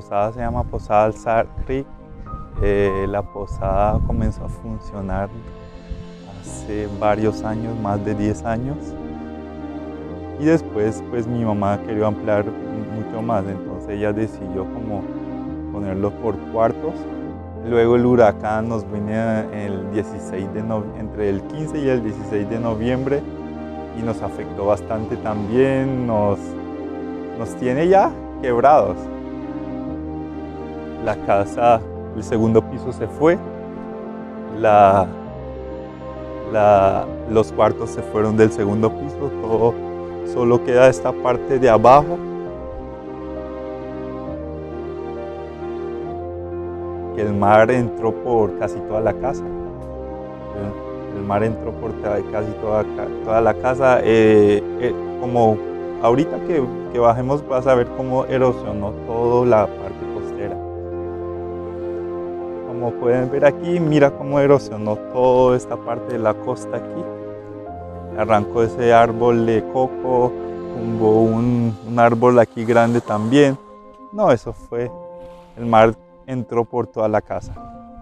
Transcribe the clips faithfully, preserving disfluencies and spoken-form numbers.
posada se llama Posada Alzar Creek. Eh, la posada comenzó a funcionar hace varios años, más de diez años. Y después pues mi mamá quería ampliar mucho más, entonces ella decidió como ponerlo por cuartos. Luego el huracán nos vino el dieciséis de no, entre el quince y el dieciséis de noviembre y nos afectó bastante también, nos, nos tiene ya quebrados. La casa, el segundo piso se fue, la, la, los cuartos se fueron del segundo piso, todo, solo queda esta parte de abajo. Que el mar entró por casi toda la casa. El, el mar entró por casi toda, toda la casa. Eh, eh, como ahorita que, que bajemos vas a ver cómo erosionó toda la parte costera. Como pueden ver aquí, mira cómo erosionó toda esta parte de la costa aquí. Arrancó ese árbol de coco, tumbó un, un árbol aquí grande también. No, eso fue el mar. Entró por toda la casa.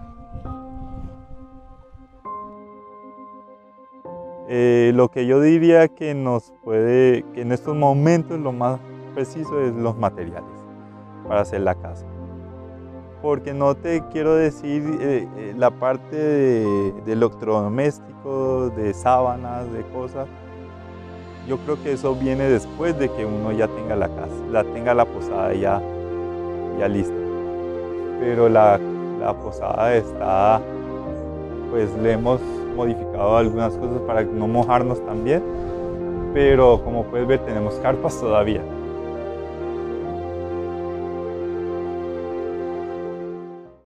Eh, lo que yo diría que nos puede, que en estos momentos lo más preciso es los materiales para hacer la casa. Porque no te quiero decir eh, eh, la parte de, de electrodomésticos, de sábanas, de cosas. Yo creo que eso viene después de que uno ya tenga la casa, la tenga la posada ya, ya lista. Pero la, la posada está, pues le hemos modificado algunas cosas para no mojarnos también, pero como puedes ver tenemos carpas todavía.